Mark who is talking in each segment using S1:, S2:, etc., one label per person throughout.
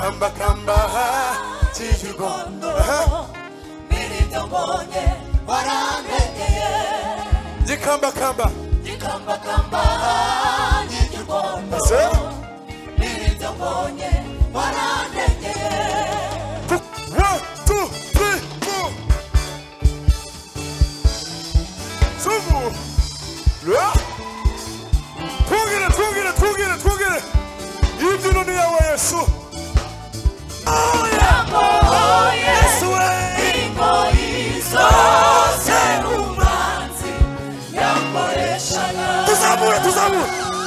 S1: gikambakamba cy'urwondo
S2: miribyo mbonye warandegeye
S1: gikambakamba
S2: cy'urwondo miribyo mbonye warandegeye
S1: 1 2 3 4 Sumu Twongere Ibyo ni yawe Yesu Yesu
S2: ingo izose umanzi yamboreshana
S1: tuzamure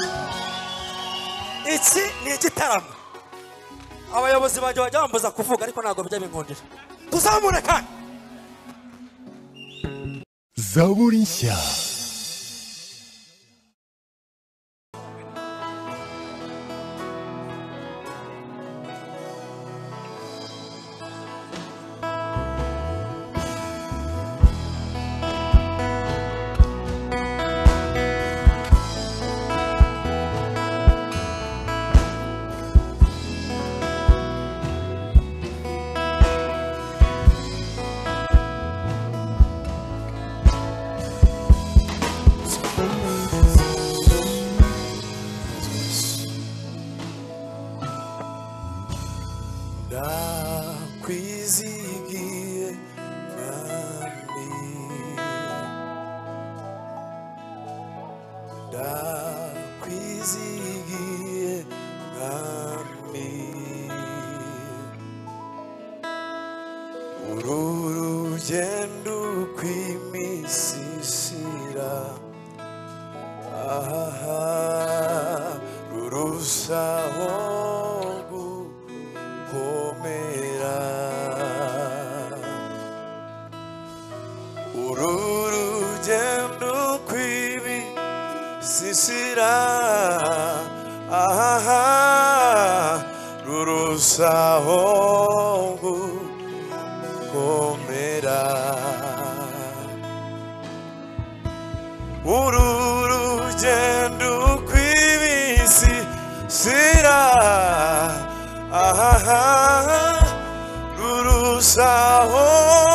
S1: iki ni igitaramo abayobozi bajya bambuza kuvuga ariko ntabwo bijya binkundira tuzamure kandi
S3: Zaburi nshya
S1: Kwizigiye nami kwizigiye nami uru rugendo rw'imisisira rurushaho gukomera uru rugendo rw'imisisira rurushaho gukomera uru rugendo rw'imisisira rurushaho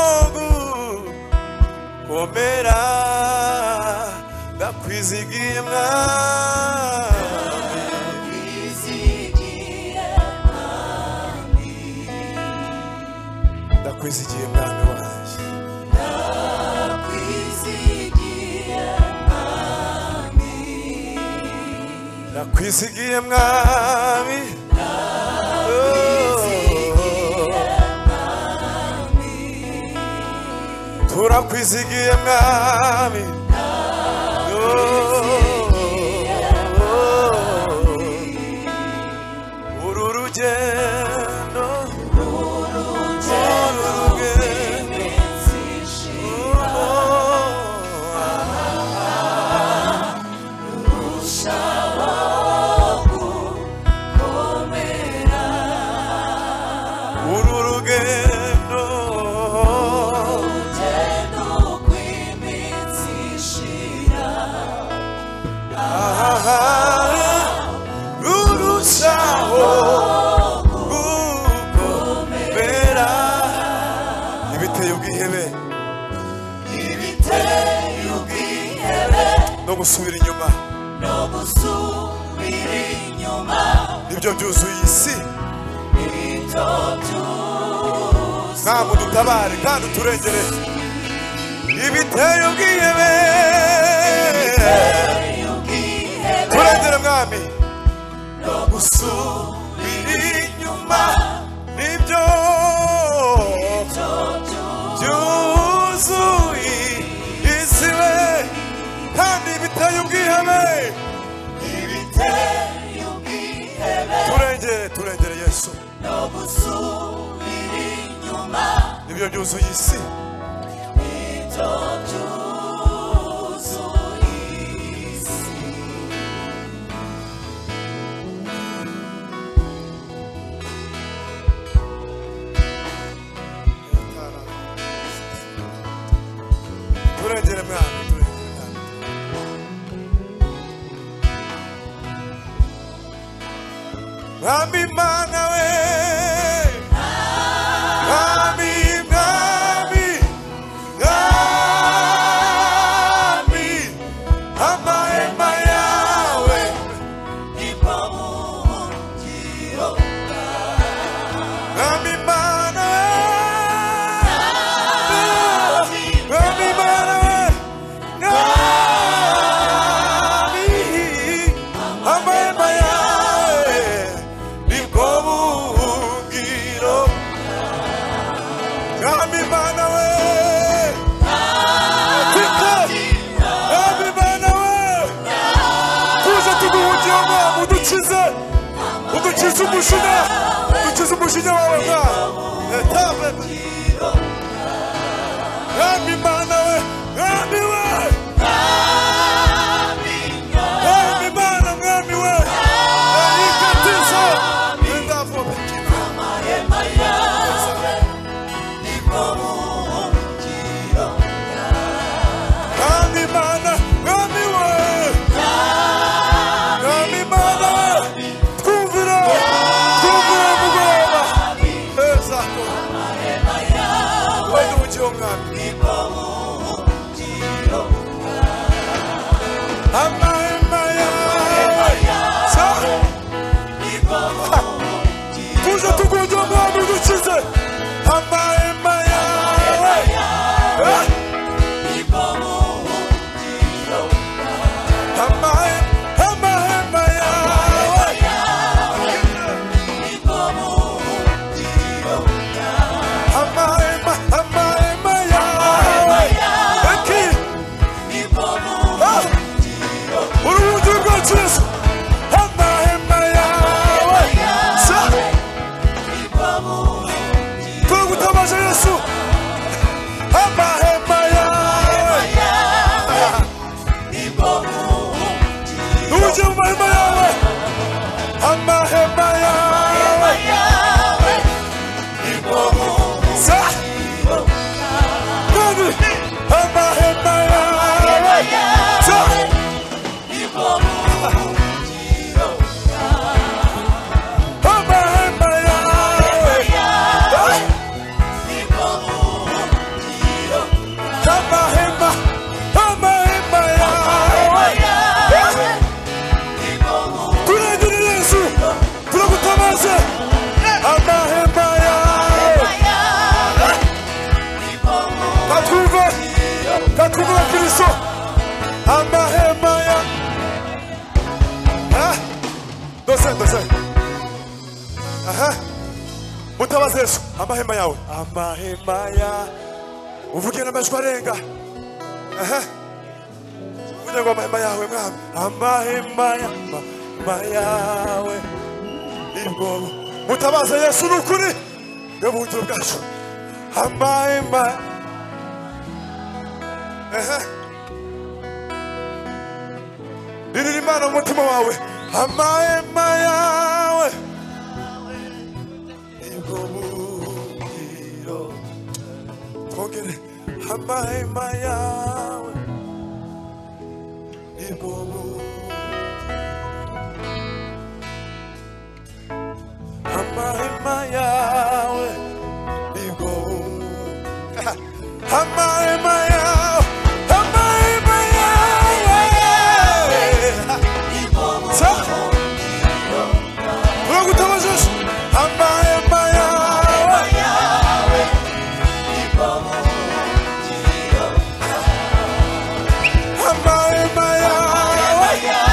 S1: gukomera ndakwizigiye ndakwizigiye mwami wanjye ndakwizigiye mwami turakwizigiye mwami uru rugendo no gusubira inyuma nibyo byuzuye isi ntabwo dutabare kandi uturengere ibiteye ubwihebe turengere mwami no gusubira inyuma nibyo byuzuye isi we kandi ibiteye ubwihebe turengere Yesu
S2: no gusubira inyuma
S1: nibyo byuzuye isi turengere mwami mwami mana we
S4: umujinya dukize umujinya wawe mwana etabe mwami mana we mwami we mwami mana mwami we ikatiza ndavobe
S2: amahema yawe nibwo buhungiro
S4: mwami mana mwami we mwami mana twumvira mugoroba ezako
S2: amahema yawe
S4: wende ubugiye umwami
S2: nibwo buhungiro
S4: amahema yawe
S2: nibwo buhungiro
S4: tuje tukunje umwami dukize amahema yawe
S2: nibwo buhungiro
S4: amahema yawe
S2: nibwo buhungiro
S4: amahema yawe eki
S2: nibwo buhungiro
S4: urubundi rwacu yesu amahema yawe sa
S2: nibwo buhungiro
S4: turagutabaje yesu amahema yawe
S2: nibwo buhungiro
S4: uje mu mahema yawe amahema yawe
S2: yawe nibwo buhungiro
S4: sa kandi amahema yawe sa
S2: nibwo buhungiro
S4: amahema yawe
S2: nibwo buhungiro
S4: amahema yawe
S2: nibwo buhungiro
S4: turagire yesu turagutabaze amahema yawe katwumva kristo amahema ya dose aha mutabaze yesu amahema yawe amahema ya uvuge n'amajwi arenga aha uvuge ngo amahema yawe mwami amahema yawe nibwo mutabaze yesu n'ukuri bw'ubuhungiro bwacu amahema ririra imana mu mutima wawe amahema yawe nibwo buhungiro twongere amahema yawe nibwo amahema yawe nibwo amahema yawe turagutabaje amahema yawe amahema yawe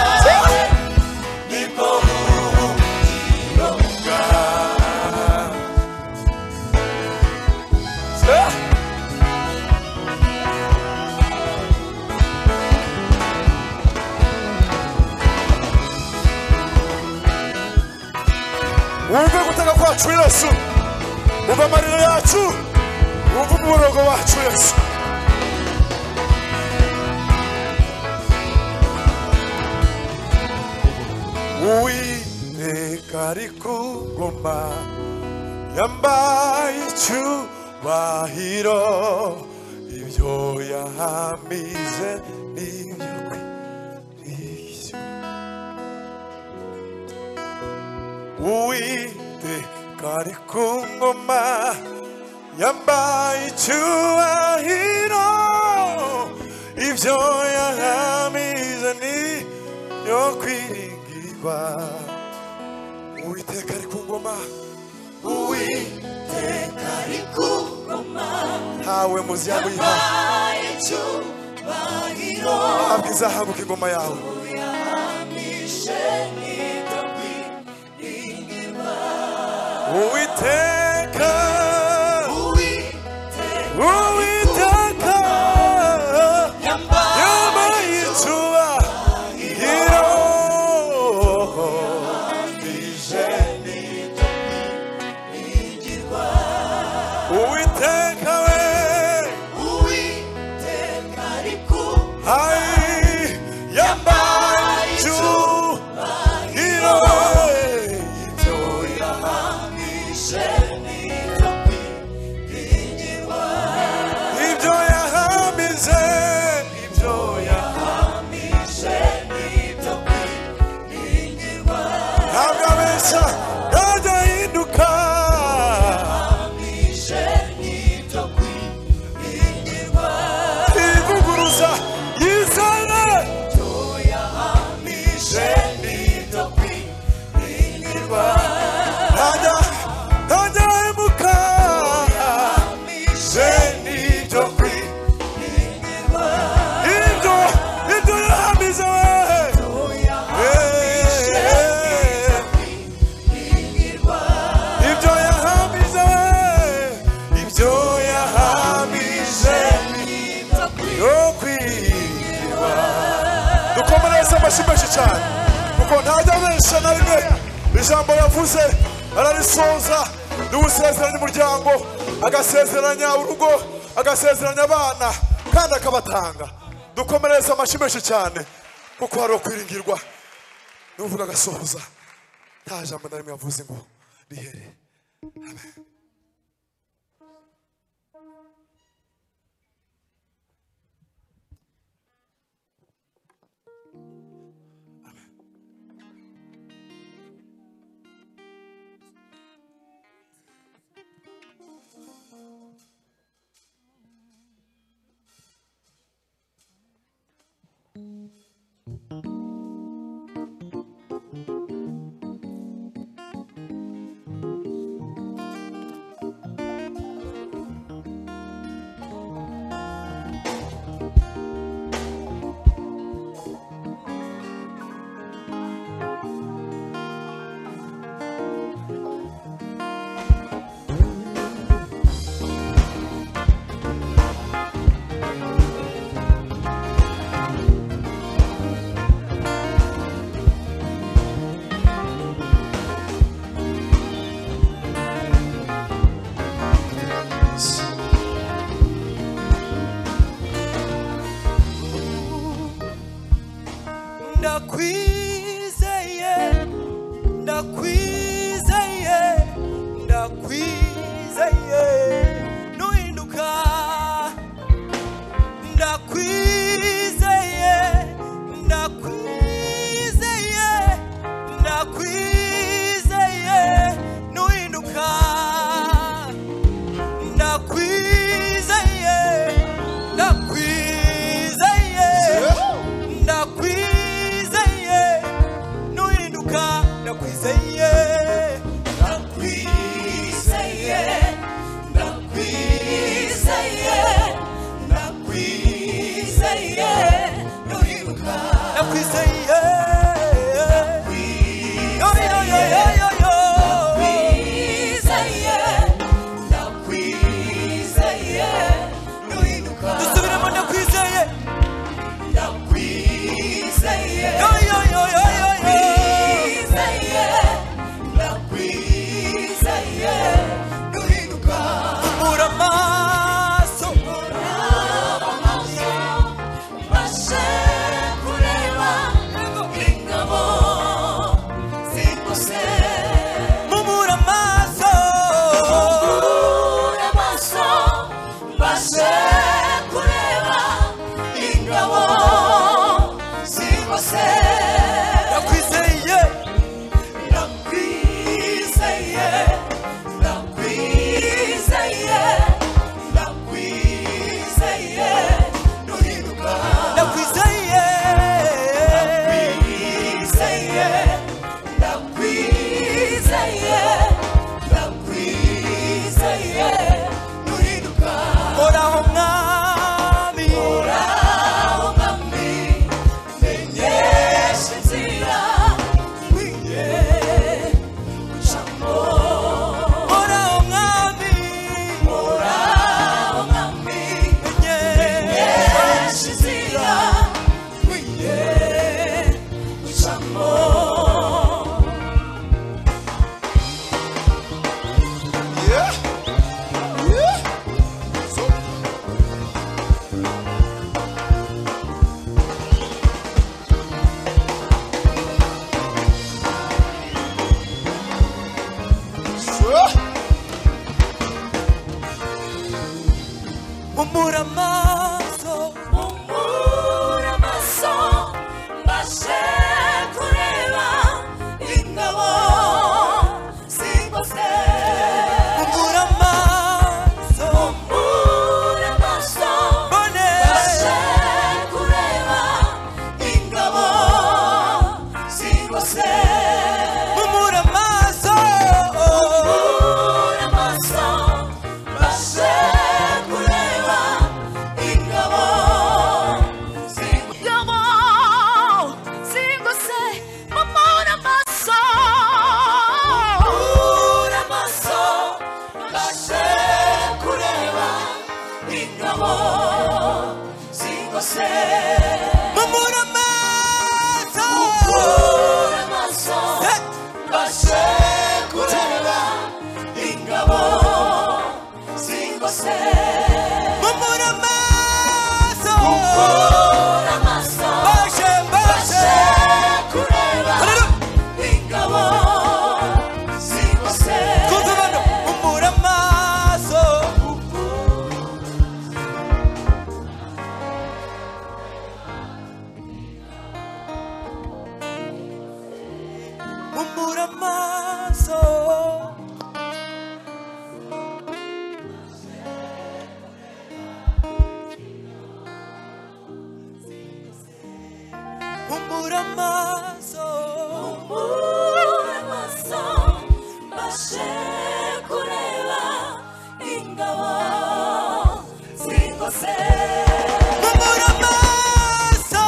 S4: wumve gutaka kwacu yesu wumve amarira yacu wumve umuborogo wacu yesu uwiteka ari ku ngoma yambaye icyubahiro ibyo yahamije n'ibyo kwirisha uwiteka ari ku ngoma yambaye icyubahiro ibyo yahamije n'ibyo kwiringirwa uwiteka ari ku ngoma
S2: Uwiteka ari ku ngoma
S4: ntawe muzi yamuyiha
S2: yambaye icyubahiro
S4: habwa izahabuka ingoma yawe
S2: yahamije n'ibyo kwiringirwa
S4: uwiteka
S2: Uwiteka
S4: yambaye icyubahiro amashyi menshi cyane kuko ntajya abesha na rimwe ijambo yavuze ararisoza n'ubusezeranya umuryango agasezeranya urugo agasezeranya abana kandi akabatanga dukomereza amashyi menshi cyane kuko hari ukwiringirwa n'uvuga agasohoza nta jambo na rimwe yavuze ngo rihere. Amen.
S1: Muramaso
S2: Bashe kureba ingabo zingose
S1: Muramaso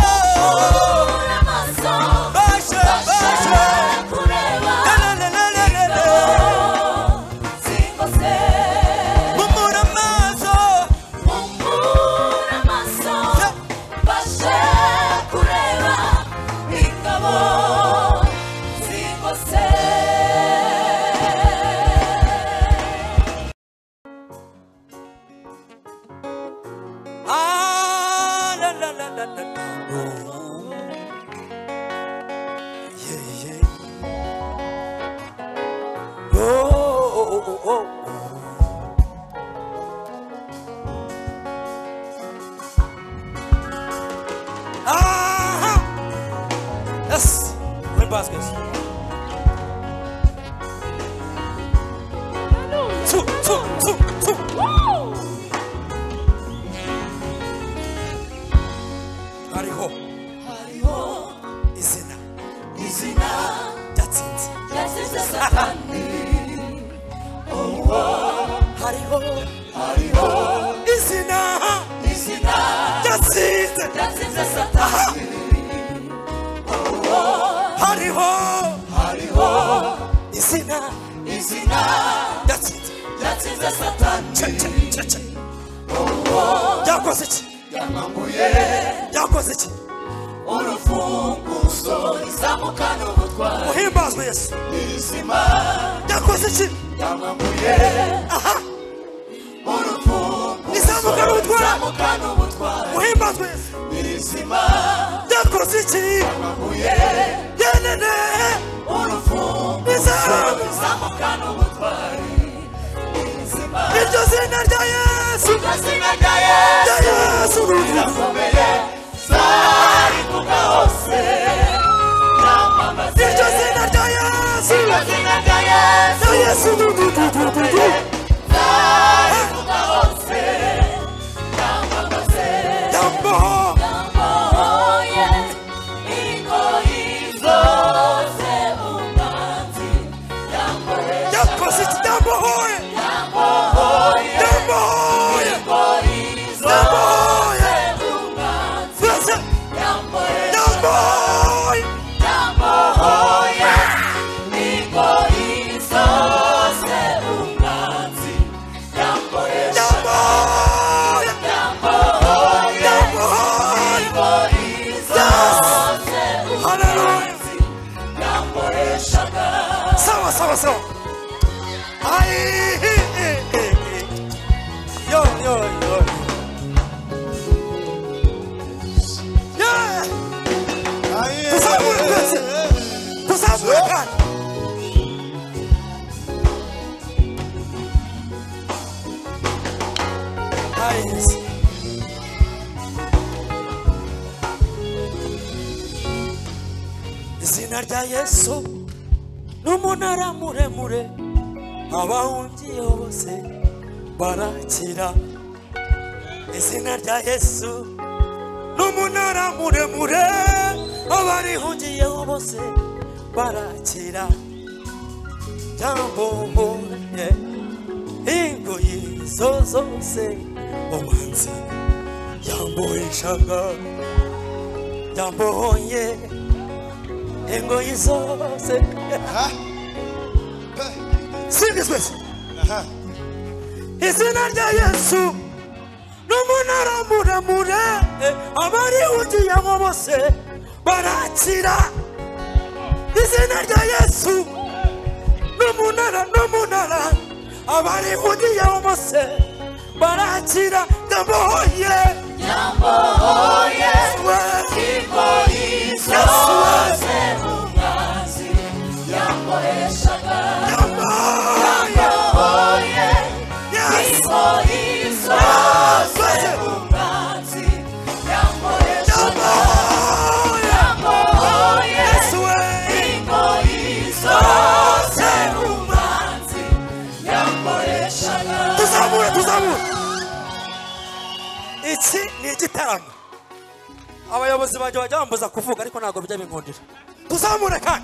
S1: Bashe
S2: kureba ingabo zingose
S1: Muramaso
S2: bashe kureba ingabo zingose
S1: Ah la la la la la oh yeah yeah oh oh oh ah yes win baskets two hariho izina ryatsinze
S2: yasize satani
S1: hariho izina ryatsinze
S2: yasize satani
S1: hariho izina ryatsinze
S2: yasize satani
S1: yakoze iki yakoze iki
S2: urufunguzo izamukana ubutwari
S1: uhimbazwe yesu
S2: izima
S1: yakoze iki
S2: yamambuye
S1: aha
S2: urufunguzo
S1: izamukana ubutwari
S2: izamukana ubutwari
S1: uhimbazwe yesu
S2: izima
S1: yakoze iki
S2: yamambuye
S1: yenene
S2: urufunguzo izamukana ubutwari izima
S1: iryo zina rya yesu
S2: izina rya Yesu rirakomeye zarivuga hose namamaze
S1: iryo zina rya yesu
S2: izina rya Yesu
S1: yesu
S2: rirakomeye zarivuga hose namamaze
S1: yamboho
S2: yambohoye ingoyi zose umwanzi yambohesha
S1: yakoze iki yambohoye
S2: yambohoye
S1: yambohoye
S2: ingoyi
S1: yambohoye
S2: zose umwanzi
S1: yose
S2: yambohesha
S1: yambohoye
S2: yambohoye ingoyi zose umwanzi yambohesha
S1: yambohoye
S2: yambohoye
S1: yambohoye
S2: ingoyi zose umwanzi yamboheshaga
S1: sawa ai yo yeah tuzamure kandi izina rya yesu n'umunara muremure abahungiye bose barakira izina rya yesu n'umunara muremure abarihungiyeho bose barakira yambohoye ingoyi zose umwanzi yamboheshaga yambohoye ingoyi zose singizwe izina rya yesu n'umunara muremure abarihungiyemo bose barakira izina rya yesu n'umunara abarihungiyemo bose barakira yambohoye
S2: yambohoye ingoyi zose umwanzi yamboheshaga yambohoye ingoyi zose umwanzi yamboheshaga yambohoye ingoyi zose umwanzi yamboheshaga
S1: tuzamure iki ni igitaramo abayobozi banjye bajya bambuza kuvuga ariko ntabwo bijya binkundira. Tuzamure kandi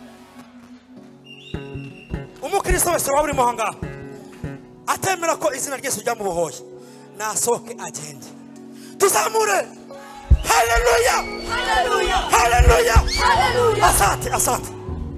S1: umukristo wese waba urimo ahangaha atemera ko izina ry'Yesu ryamubohoye nasohoke agende. Tuzamure. Haleluya,
S2: haleluya,
S1: haleluya,
S2: haleluya.
S1: Asante, asante.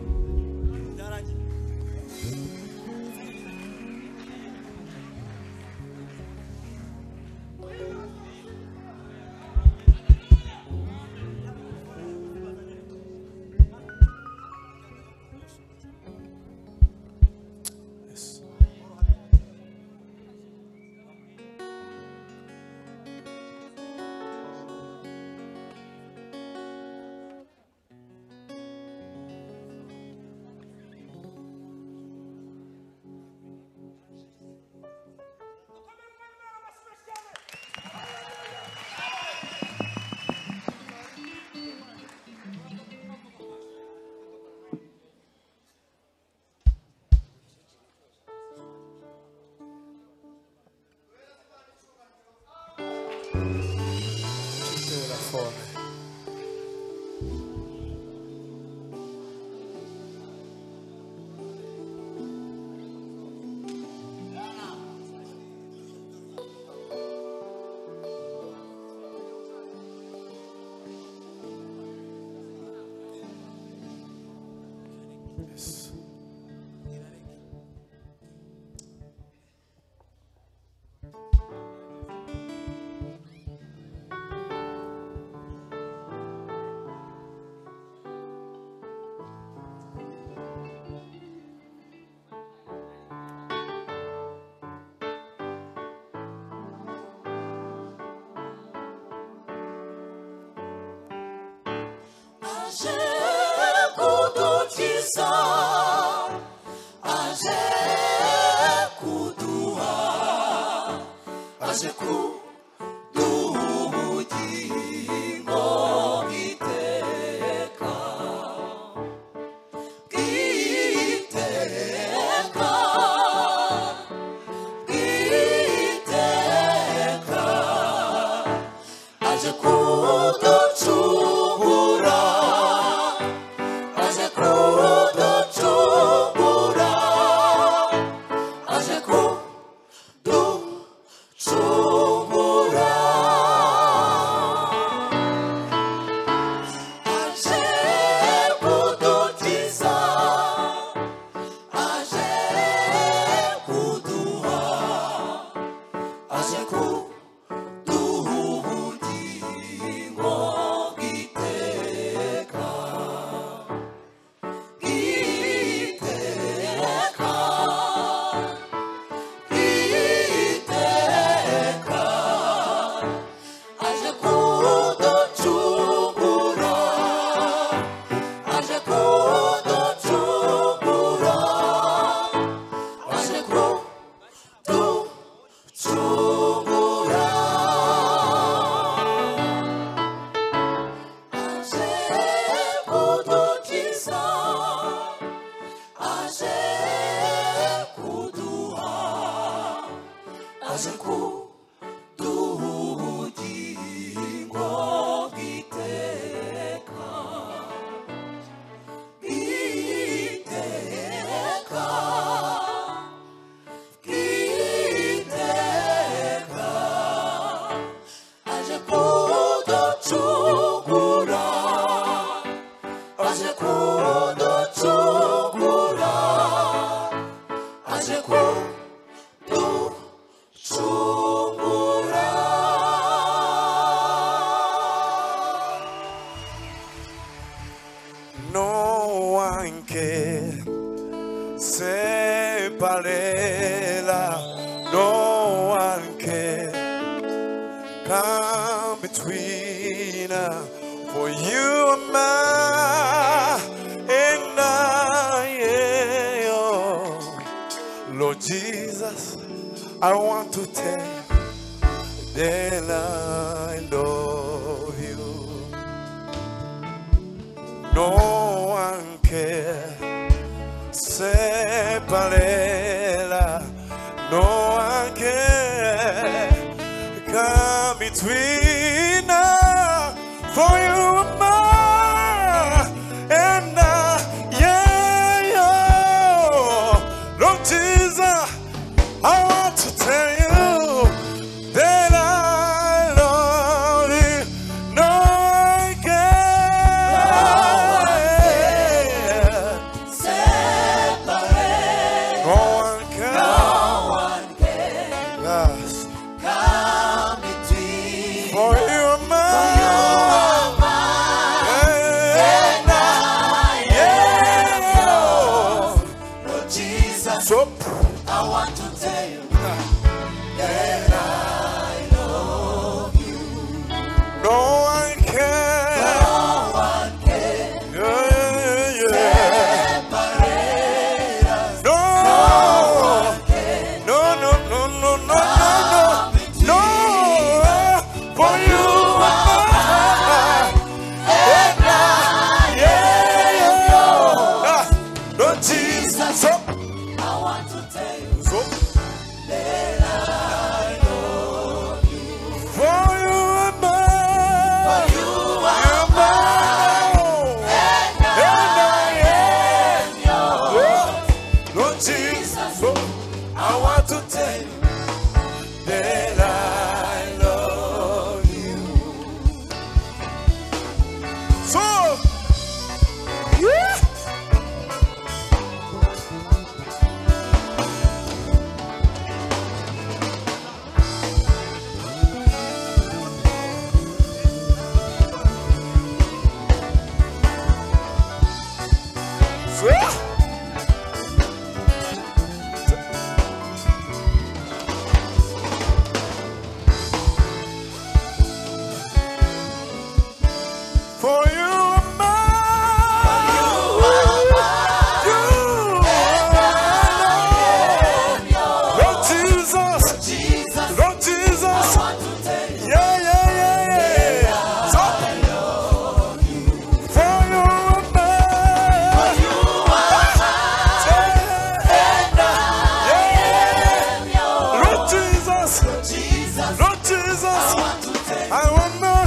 S4: I want to tell you that I love you. No one can separate us. No one can come between us.
S2: I want to tell you that I love you.
S4: No one can.
S2: No one can separate us.
S4: No.
S2: No one can
S4: No.
S2: come between
S4: No. For you are mine.
S2: and I am yours.
S4: Lord Jesus.
S2: I want to tell you
S4: So.
S2: that I love you.
S4: For you are mine.
S2: For you are
S4: You're mine.
S2: and I am yours.
S4: Lord Jesus. So. I want to tell you that I love you. So. Yeah. So. For you are mine. You
S2: And yours.
S4: Lord Jesus.
S2: Jesus,
S4: Lord Jesus.
S2: I want to tell you
S4: Yeah. So. For you are mine.
S2: you are and I am yours.
S4: Lord Jesus.
S2: Jesus,
S4: Lord Jesus.
S2: I want to tell you
S4: I want more.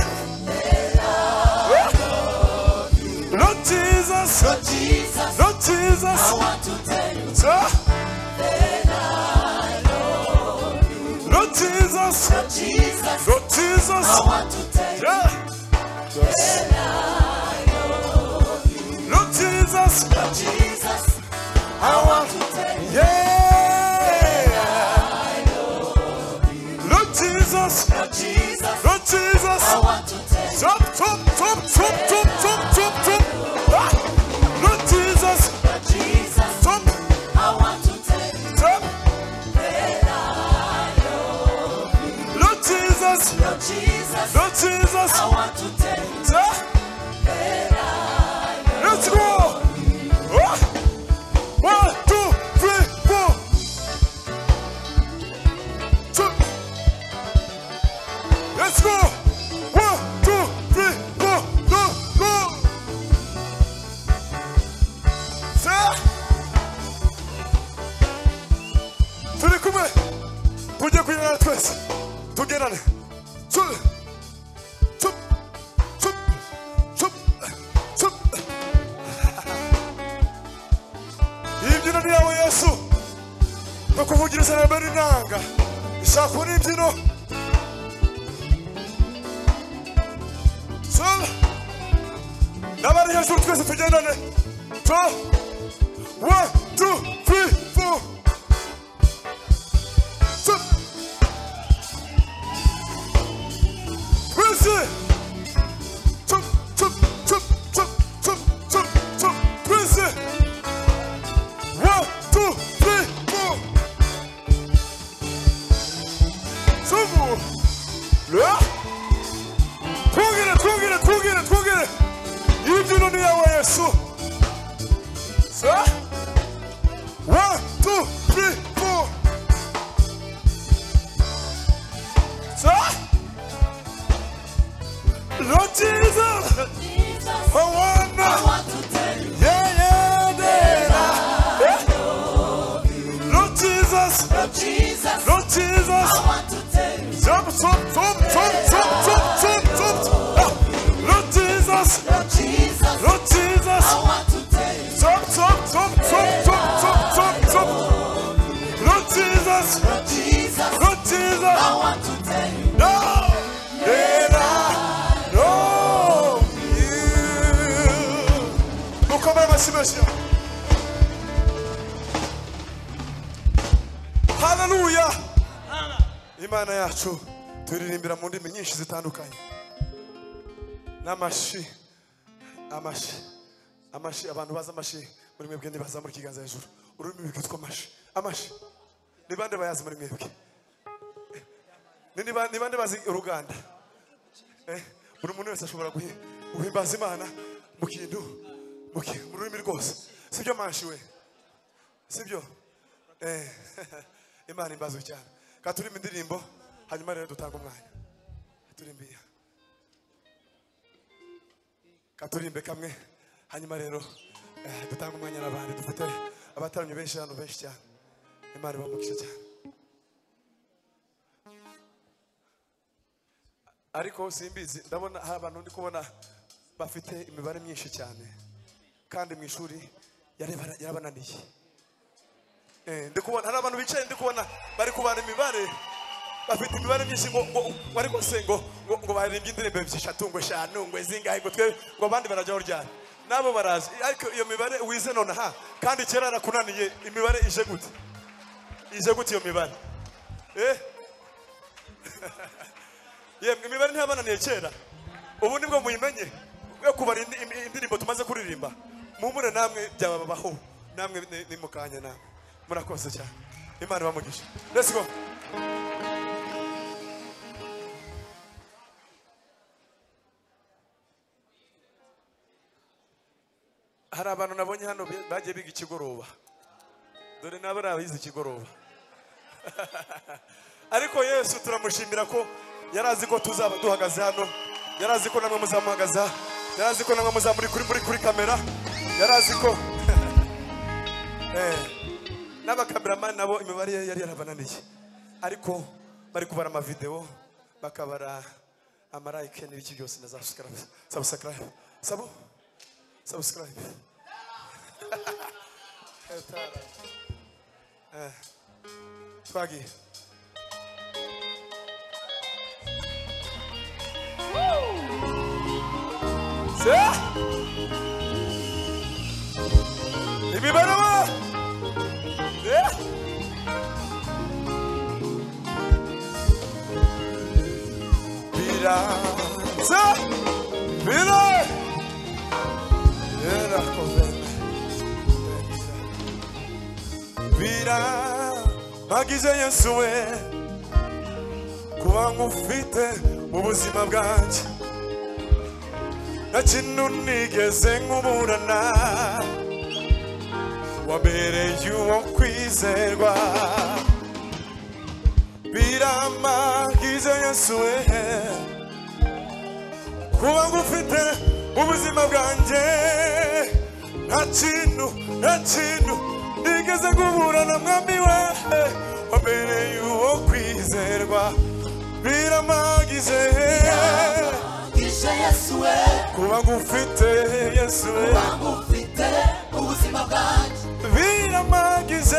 S4: Lord Jesus.
S2: Lord Jesus,
S4: Lord Jesus.
S2: I want to tell you
S4: So.
S2: that I love you.
S4: Lord Jesus.
S2: Lord Jesus,
S4: Lord Jesus.
S2: I want to tell you
S4: Yeah. Lord Jesus.
S2: Lord Jesus,
S4: I
S2: I
S4: want.
S2: want to tell you
S4: Yeah. Lord Jesus.
S2: Lord Jesus,
S4: Lord Jesus.
S2: I want to tell you
S4: Chop. Ah. Lord Jesus.
S2: Lord Jesus,
S4: Chop.
S2: I want to tell you
S4: Chop.
S2: that I love you.
S4: Lord Jesus.
S2: Lord Jesus,
S4: Lord Jesus.
S2: I want to tell you
S4: Chop.
S2: that I love
S4: Let's go. Ah. 1, 2, 3, 4. Chop. Let's go. 1, 2, 3, 4. Go. Sir. Turi kumwe. Tujye kunyana twese. Tugerane. Chup. Imbyino ni yawe Yesu. No kuvugiriza mbere inanga. Ishaka n'imbyino. So. Nabari hejuru twese tugendane. So. 1, 2, 3, 4. So. Twese. Chup. Twese. 1, 2, 3, 4. Sumu. Yeah. Twongere. Imbyino ni yawe Yesu. So. 1, 2, 3, 4. So. Lord Jesus.
S2: Jesus,
S4: I wanna.
S2: I want to tell you
S4: Yeah. Lord Jesus.
S2: Lord Jesus,
S4: Lord Jesus.
S2: I want to tell you
S4: Jump. Ah. Lord Jesus.
S2: Lord Jesus,
S4: Lord Jesus.
S2: I want to tell you
S4: Jump. Lord Jesus.
S2: Lord Jesus,
S4: Lord Jesus.
S2: I want to tell you
S4: No. That I love you. Mukomere amashyi menshi. Hallelujah. Imana yacu turirimbira mu ndimi nyinshi zitandukanye. N'amashi. Amashi abantu baza amashi muri mwebwe ntibazamura ikiganza hejuru. Ururimi rwitwa amashi. ni bande bayazi muri mwebwe ni bande bazi uruganda buri muntu wese ashobora guhimbaza Imana mu kintu mu rurimi rwose sibyo manshi we sibyo Imana imbazwe cyane katurimo indirimbo hanyuma rero dutanga umwanya turimbiye katurimbe kamwe hanyuma rero dutanga umwanya n'abandi dufite abataramye benshi hano benshi cyane Imana ibamukisha cyane ariko simbizi ndabona abantu ndi kubona bafite imibare myinshi cyane kandi mu ishuri yarabananiye ndi kubona hari abantu bicaye ndi kubona bari kubana imibare bafite imibare myinshi ngo bari kose ngo baririmbye indirimbo eshatu ngo eshanu ngo zingahe ngo twe ngo abandi barajyaho ryari nabo barazi ariko iyo mibare wize nonaha kandi kera arakunaniye imibare ije gute iyo mibare imibare ntiyabananiye kera ubu nibwo muyimenye yo kubara indirimbo tumaze kuririmba mumure namwe byababaho namwe ni mukanya namwe murakoze cyane Imana ibamugisha let's go hari abantu nabonye hano bagiye biga ikigoroba dore nabo abize ikigoroba ariko Yesu turamushimira ko yarazi ko tuzaba duhagaze hano yarazi ko namwe muzamuhagaza yarazi ko namwe muzamuri kuri kamera yarazi ko n'abakameramani nabo imibare yari yarabananiye ariko bari kubara amavideo bakabara amarayike n'ibiki byose na subscribe twagiye imibare magize Yesu we kuba ngufite mu buzima bwanjye nta kintu nigeze nkuburana wabereye uwo kwizerwa biramagize Yesu we kuba ngufite mu buzima bwanjye nta kintu nigeze nkuburana mwami we wabereye uwo kwizerwa biramagize
S2: Yesu we
S4: kuba ngufite Yesu we
S2: kuba ngufite ubuzima bwanjye
S4: biramagize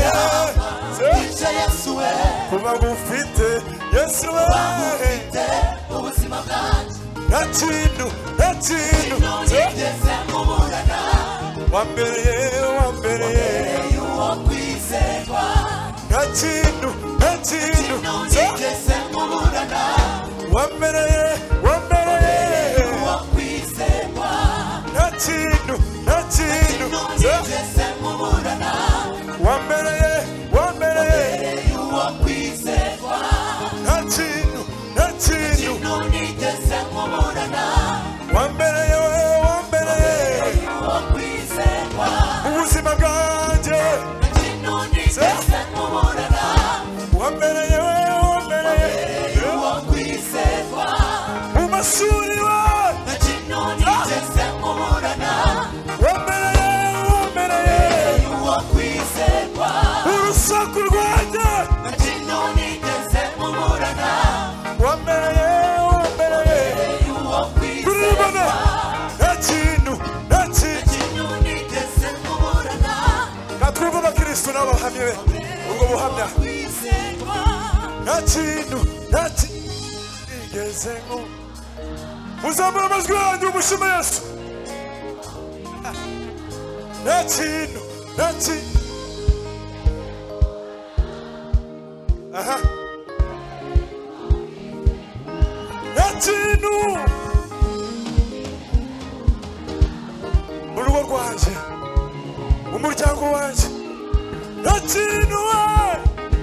S2: Yesu we
S4: kuba ngufite Yesu we
S2: ubuzima bwanjye
S4: nta kintu
S2: nigeze nkuburana
S4: wambereye
S2: uwo kwizerwa
S4: nta kintu
S2: nigeze nkuburana
S4: wambereye
S2: uwo kwizerwa
S4: nta kintu
S2: nigeze nkuburana
S4: wambereye
S2: uwo kwizerwa
S4: nta kintu
S2: nigeze nkuburana
S4: wambereye
S2: uwo kwizerwa
S4: ubuzima bwanjye
S2: nigeze nkuburana
S4: wambereye
S2: uwo kwizerwa
S4: mu mashuri we
S2: nigeze nkuburana
S4: wambereye
S2: uwo kwizerwa
S4: urusaku rwanjye
S2: nigeze nkuburana
S4: wambereye
S2: uwo
S4: turibona
S2: kwizerwa
S4: nta kintu
S2: nigeze nkuburana
S4: katwumva abakristo n'abahamya be ubwo buhamya
S2: kwizerwa
S4: nta kintu nigeze muzamura amajwi yanyu umushime Yesu nta kintu aha nta kintu mu rugo rwanjye mu muryango wanjye nta kintu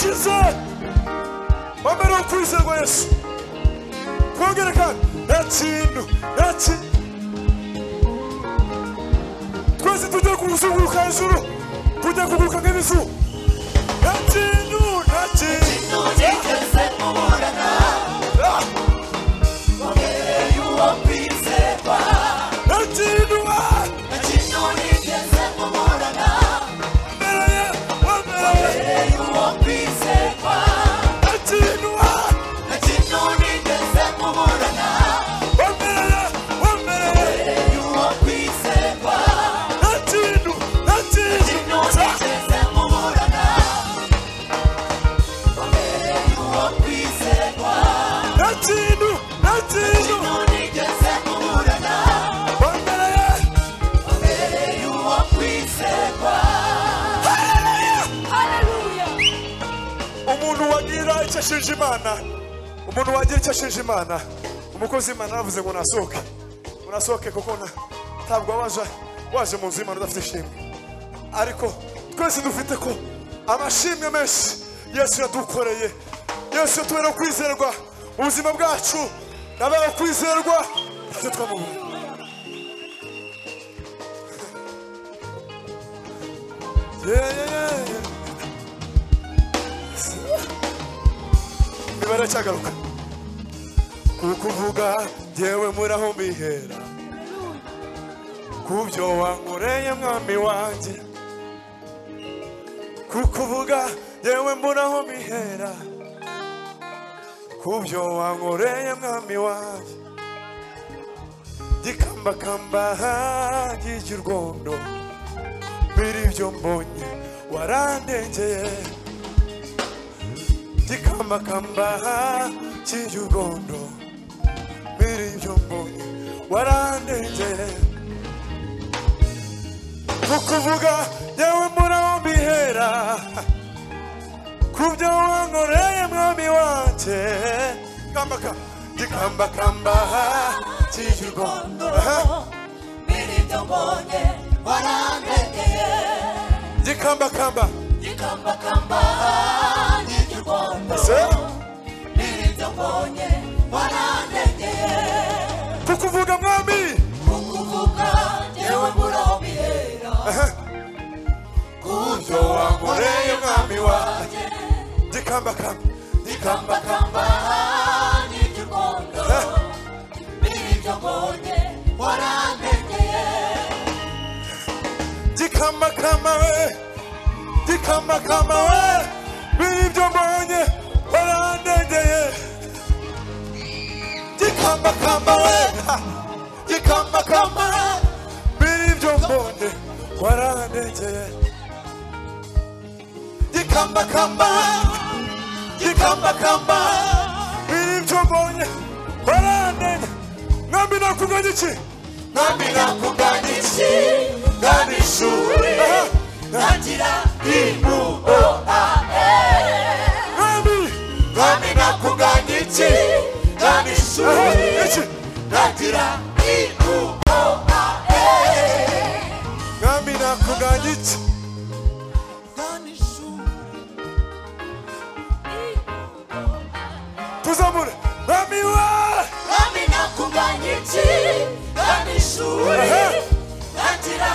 S4: agakiza wambere ukwizerwa Yesu twongere kandi nta kintu twese tujye kuzunguruka hejuru tujye kuguruka nk'ibizu nta kintu
S2: nigeze kuburana wambereye uwo kwizerwa
S4: nta kintu
S2: nigeze kuburana wambereye uwo kwizerwa
S4: nta kintu
S2: nigeze kuburana wambereye uwo kwizerwa
S4: nta kintu
S2: nigeze kuburana wambereye uwo kwizerwa
S4: nta kintu
S2: nigeze kuburana wambereye uwo kwizerwa.
S4: umuntu wagira icyo ashinja Imana umukozi w'Imana aravuze ngo nasohoke kuko ntabwo waje mu nzu y'Imana udafite ishimwe ariko twese dufite ko amashimwe menshi Yesu yadukoreye Yesu yatubera kwizerwa mu buzima bwacu nabaye kwizerwa ntacyo twamubura imibare cyagaruka kukuvuga yewe muraho mbihera kubyo wankoreye mwami wanjye kukuvuga yewe muraho mbihera kubyo wankoreye mwami wanjye gikambakamba ngirya urwondo biri ibyo mbonye warandengeye gikambakamba ngirya urwondo biri ibyo mbonye warandengeye kukuvuga yewe muraho mbihera kubyo wankoreye mwami wanjye gikambakamba ngirya urwondo
S2: biri ibyo mbonye warandengeye
S4: gikambakamba
S2: ngirya urwondo biri ibyo mbonye warandengeye
S4: kukuvuga mwami
S2: yewe muraho mbihera
S4: kubyo wankoreye mwami wanjye gikambakamba
S2: ngirya urwondo biri ibyo mbonye warandengeye
S4: gikambakamba we biri ibyo mbonye warandengeye gikambakamba we biri ibyo mbonye warandengeye gikambakamba biri ibyo mbonye warandengeye mwami nakuganya iki
S2: Nami nakuganya iki ngana ishuri ntagira imuoae Nami nakuganya iki ngana ishuri ntagira imuoae
S4: Nami nakuganya iki
S2: ngana ishuri
S4: tuzamure Nami
S2: nakuganya iki ngana ishuri ntagira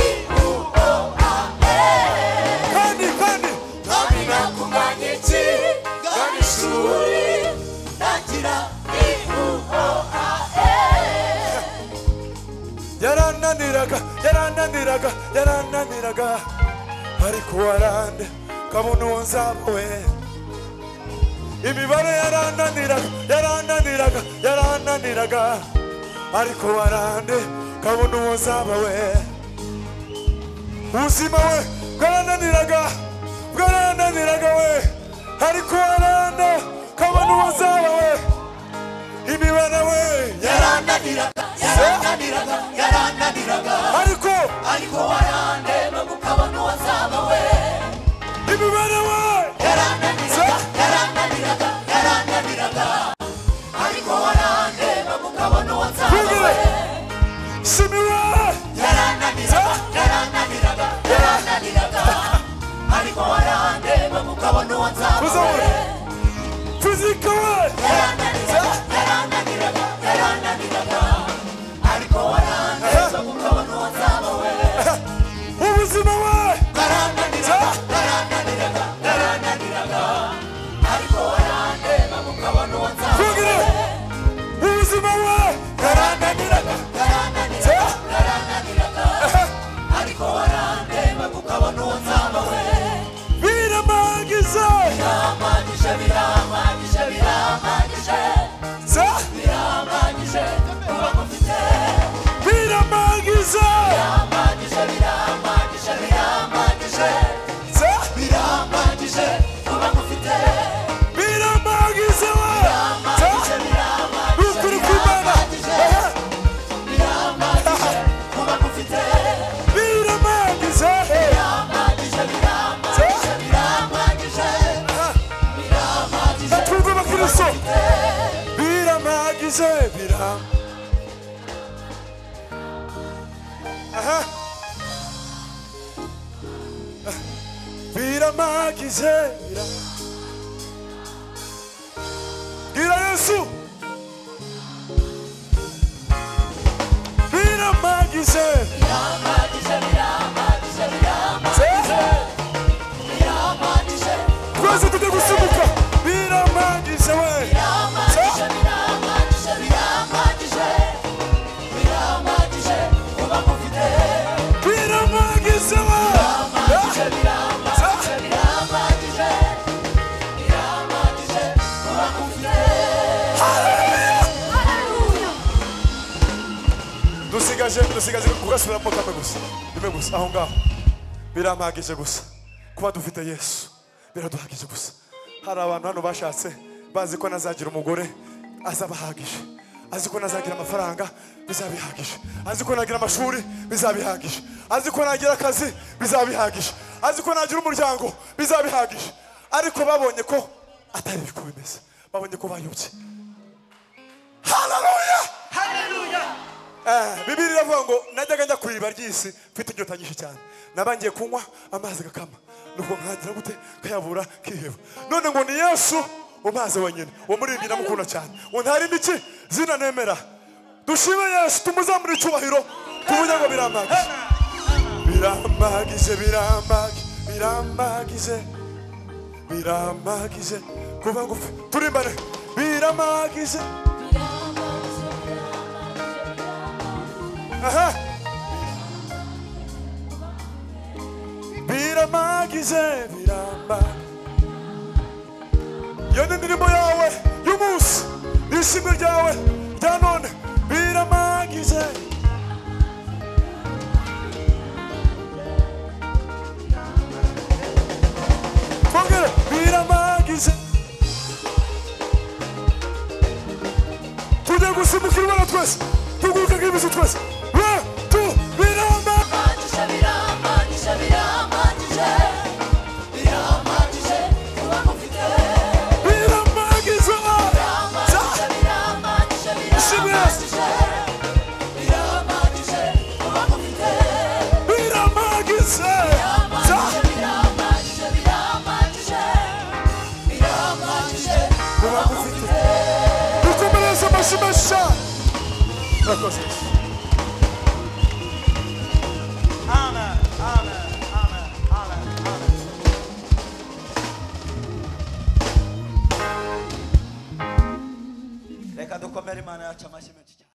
S2: imuoae
S4: kandi
S2: Nami nakuganya iki ngana ishuri ntagira imuoae
S4: yarananiraga ariko warande kabona uwo nzaba we imibare yarananiraga ariko warande kabona uwo nzaba we ubuzima we bwarananiraga we ariko warande kabona uwo nzaba we imibare we
S2: yarananiraga
S4: ariko
S2: warandeba mukabona uwazaba we
S4: imibare we
S2: yarananiraga ariko warandeba mukabona uwazaba we
S4: simiwe
S2: yarananiraga ariko warandeba mukabona ukabona uwo nzaba we
S4: fizika we
S2: yarananiraga ariko waraneza ukabona uwo nzaba we
S4: ubuzima we
S2: yarananiraga ariko waraneza ukabona uwo nzaba we
S4: ubuzima we
S2: yarananiraga ariko waraneza ukabona uwo nzaba we
S4: biramagize
S2: kuba mufite
S4: biramagize
S2: kuba mufite
S4: biramagize we ukuri kw'Imana
S2: kuba mufite
S4: biramagize twumva abakristo biramagize biramagize bwira Yesu biramagize twese tujya gusibuka biramagize we biramagize we dusigaje kugasubiramo kamwe gusa rimwe gusa aho ngaho biramagije gusa kuba dufite Yesu biraduhagije gusa hari abantu hano bashatse bazi ko nazagira umugore azabahagije azi ko nazagira amafaranga bizabihagije azi ko nagira amashuri bizabihagije azi ko nagira akazi bizabihagije azi ko nagira umuryango bizabihagije ariko babonye ko atari biko bimeze babonye ko bayobye haleluya Bibiliya iravuga ngo najyaga njya ku iriba ry'isi mfite inyota nyinshi cyane nabangiye kunywa amazi gakama nuko nkangira gute kayabura kiheba none ngo ni Yesu umaze wenyine uwo muririmbyi namukunda cyane uwo ntari n'iki zina nemera dushime Yesu tumuzamure icyubahiro tuvuge ngo biramagize kuva ngufi turimbane biramagize biramagize iyo ni indirimbo yawe y'umunsi n'ishimwe ryawe rya none biramagize twongere biramagize tujye gusimbuka Imana twese tuguruke nk'ibisi twese
S2: reka dukomere Imana yacu amashyi menshi cyane.